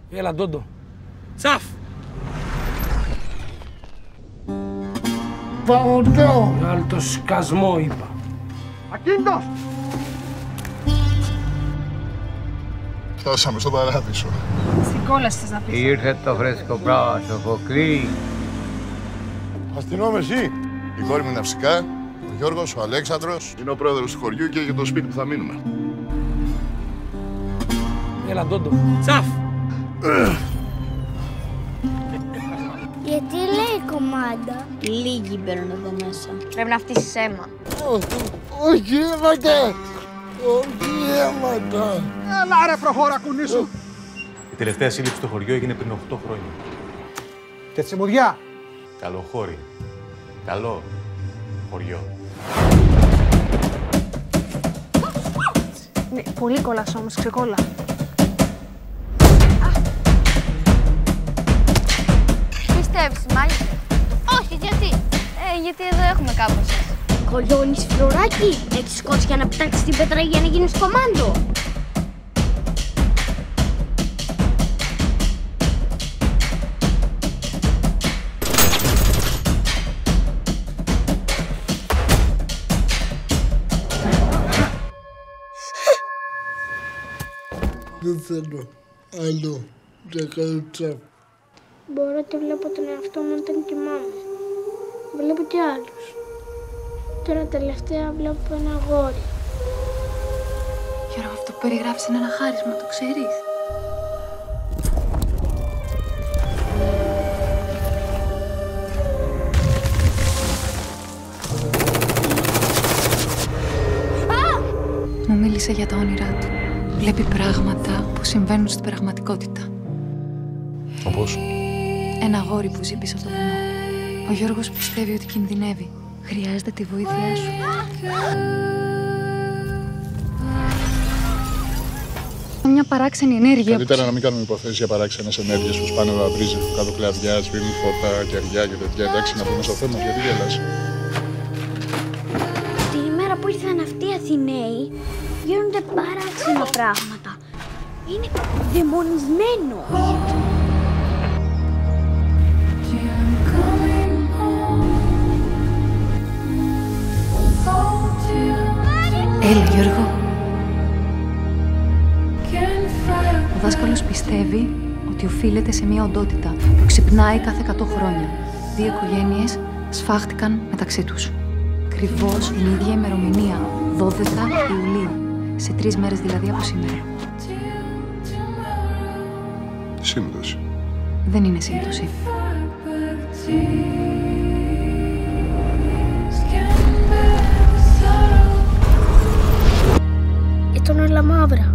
Έλα, Ντόντο. Τσαφ! Παωτό! Βγάλει το σκασμό, είπα. Ακίνητος! Φτάσαμε στο παράδεισο. Στην κόλαση θες να πεις. Ήρθε το φρέσκο πρόσωπο, κλεί. Αστυνόμο εσύ. Η κόρη μου είναι αυσικά. Ο Γιώργος, ο Αλέξανδρος. Είναι ο πρόεδρος του χωριού και για το σπίτι που θα μείνουμε. Έλα, Ντόντο. Τσαφ! Γιατί λέει κομμάντα. Λίγοι μπαίνουν εδώ μέσα. Πρέπει να φτύσεις αίμα. Όχι αίματα! Όχι αίματα! Έλα ρε προχώρα κουνή σου! Η τελευταία σύλληψη στο χωριό έγινε πριν 8 χρόνια. Και τσιμουδιά! Καλό χώρι. Καλό χωριό. Ναι, πολύ κολλάς όμως, ξεκόλλα. Πιστεύεις, μάλιστα. Όχι, γιατί. Γιατί εδώ έχουμε κάπως. Κολιώνεις φλουράκι. Έχεις σκότσει για να πετάξεις την πέτρα για να γίνεις κομμάντο. Δεν θέλω άλλο να κάνω τσάπ. Μπορώ να βλέπω τον εαυτό μου όταν κοιμάμαι. Βλέπω και άλλους. Τώρα τελευταία βλέπω ένα αγόρι. Γιώργο, αυτό που περιγράφεις είναι ένα χάρισμα, το ξέρεις. Μου μίλησε για τα όνειρά του. Βλέπει πράγματα που συμβαίνουν στην πραγματικότητα. Όπως? Ένα αγόρι που ζει πίσω από το βουνό. Ο Γιώργος πιστεύει ότι κινδυνεύει. Χρειάζεται τη βοήθειά σου. Μια παράξενη ενέργεια. Καλύτερα να μην κάνουμε υποθέσεις για παράξενες ενέργειες που σπάνε βαμπρίζες του κάτω κλαδιά, σβήνουν φώτα, κεριά και τέτοια. Εντάξει, να πούμε στο θέμα, γιατί γελάς? Την ημέρα που ήρθαν αυτοί οι Αθηναίοι, γίνονται παράξενα πράγματα. Είναι δαιμονισμένο. Έλα, Γιώργο. Ο δάσκαλος πιστεύει ότι οφείλεται σε μια οντότητα που ξυπνάει κάθε 100 χρόνια. 2 οικογένειες σφάχτηκαν μεταξύ τους. Ακριβώς την ίδια ημερομηνία, 12 Ιουλίου. Σε 3 μέρες δηλαδή από σήμερα. Σύμπτωση. Δεν είναι σύμπτωση. Ήταν όλα μαύρα.